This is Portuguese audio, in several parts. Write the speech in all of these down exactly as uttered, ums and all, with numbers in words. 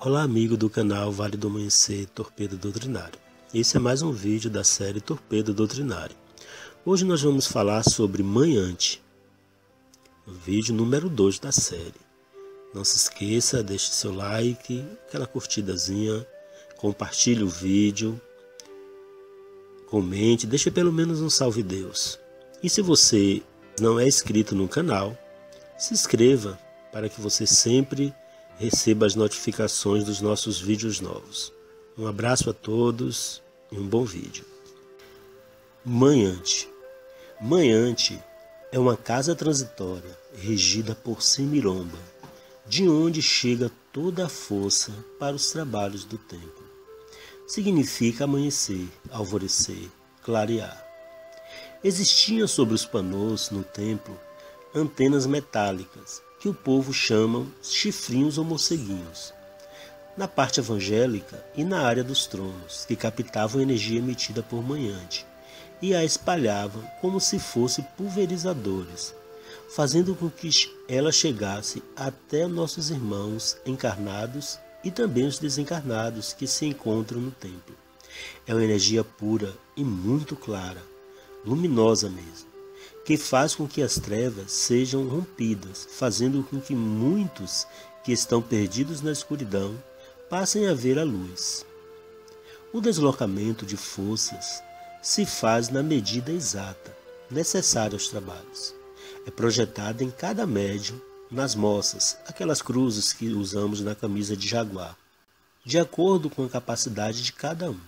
Olá amigo do canal Vale do Amanhecer Torpedo Doutrinário. Esse é mais um vídeo da série Torpedo Doutrinário. Hoje nós vamos falar sobre Manhante, o vídeo número dois da série. Não se esqueça, deixe seu like, aquela curtidazinha, compartilhe o vídeo, comente, deixe pelo menos um salve Deus. E se você não é inscrito no canal, se inscreva para que você sempre receba as notificações dos nossos vídeos novos. Um abraço a todos e um bom vídeo. Manhante. Manhante é uma casa transitória regida por Semiromba, de onde chega toda a força para os trabalhos do tempo. Significa amanhecer, alvorecer, clarear. Existiam sobre os panos no templo antenas metálicas, que o povo chama chifrinhos ou morceguinhos, na parte evangélica e na área dos tronos, que captavam a energia emitida por Manhante e a espalhavam como se fossem pulverizadores, fazendo com que ela chegasse até nossos irmãos encarnados e também os desencarnados que se encontram no templo. É uma energia pura e muito clara, luminosa mesmo, que faz com que as trevas sejam rompidas, fazendo com que muitos que estão perdidos na escuridão passem a ver a luz. O deslocamento de forças se faz na medida exata, necessária aos trabalhos. É projetada em cada médium, nas moças, aquelas cruzes que usamos na camisa de jaguar, de acordo com a capacidade de cada um.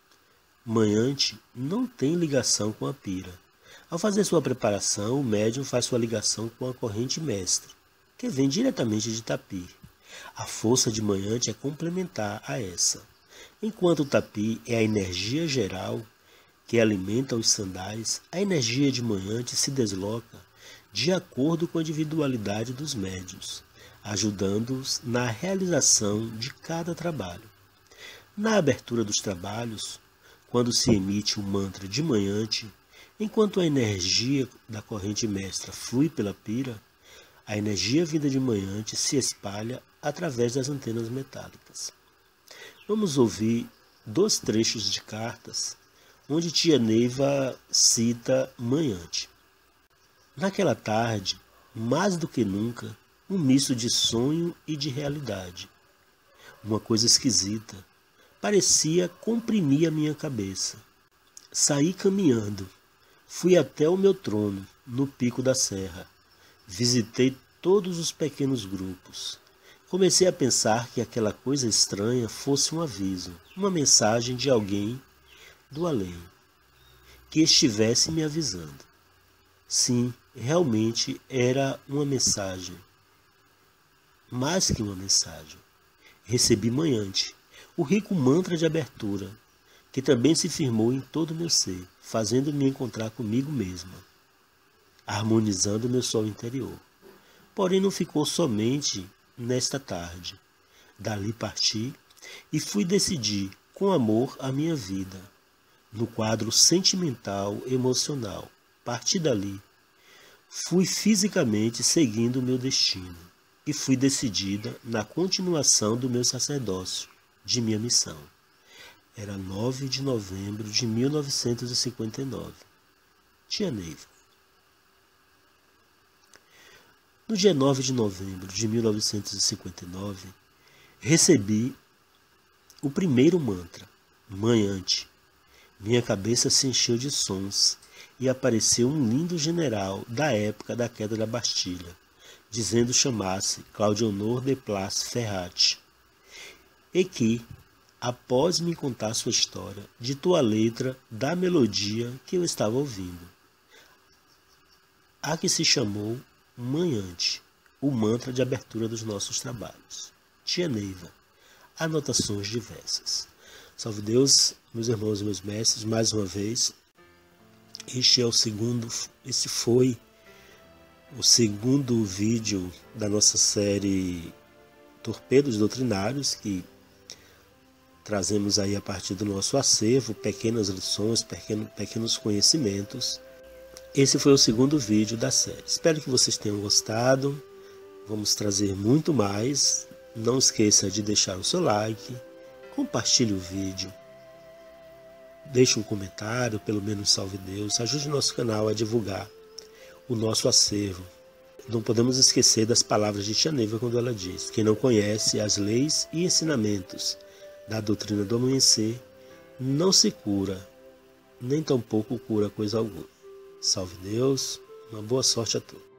Manhante não tem ligação com a pira. Ao fazer sua preparação, o médium faz sua ligação com a corrente mestre, que vem diretamente de Tapi. A força de Manhante é complementar a essa, enquanto o Tapi é a energia geral que alimenta os sandais. A energia de Manhante se desloca de acordo com a individualidade dos médiuns, ajudando-os na realização de cada trabalho. Na abertura dos trabalhos, quando se emite o mantra de Manhante, enquanto a energia da corrente mestra flui pela pira, a energia vinda de Manhante se espalha através das antenas metálicas. Vamos ouvir dois trechos de cartas onde tia Neiva cita Manhante. Naquela tarde, mais do que nunca, um misto de sonho e de realidade. Uma coisa esquisita, parecia comprimir a minha cabeça. Saí caminhando. Fui até o meu trono, no pico da serra. Visitei todos os pequenos grupos. Comecei a pensar que aquela coisa estranha fosse um aviso, uma mensagem de alguém do além, que estivesse me avisando. Sim, realmente era uma mensagem. Mais que uma mensagem. Recebi Manhante, o rico mantra de abertura, que também se firmou em todo o meu ser, fazendo-me encontrar comigo mesma, harmonizando meu sol interior. Porém não ficou somente nesta tarde. Dali parti e fui decidir com amor a minha vida, no quadro sentimental, emocional. Parti dali, fui fisicamente seguindo o meu destino e fui decidida na continuação do meu sacerdócio, de minha missão. Era nove de novembro de mil novecentos e cinquenta e nove. Tia Neiva. No dia nove de novembro de mil novecentos e cinquenta e nove, recebi o primeiro mantra, Manhante. Minha cabeça se encheu de sons e apareceu um lindo general da época da queda da Bastilha, dizendo chamar-se Claudionor de Plas Ferrat, e que, após me contar sua história, ditou a letra da melodia que eu estava ouvindo, a que se chamou Manhante, o mantra de abertura dos nossos trabalhos. Tia Neiva, anotações diversas. Salve Deus, meus irmãos e meus mestres, mais uma vez. Este é o segundo, esse foi o segundo vídeo da nossa série Torpedos Doutrinários, que trazemos aí a partir do nosso acervo pequenas lições, pequeno, pequenos conhecimentos. Esse foi o segundo vídeo da série. Espero que vocês tenham gostado. Vamos trazer muito mais Não esqueça de deixar o seu like, compartilhe o vídeo, deixe um comentário, pelo menos salve Deus, ajude o nosso canal a divulgar o nosso acervo. Não podemos esquecer das palavras de Tia Neiva quando ela diz: quem não conhece as leis e ensinamentos da doutrina do amanhecer não se cura, nem tampouco cura coisa alguma. Salve Deus, uma boa sorte a todos.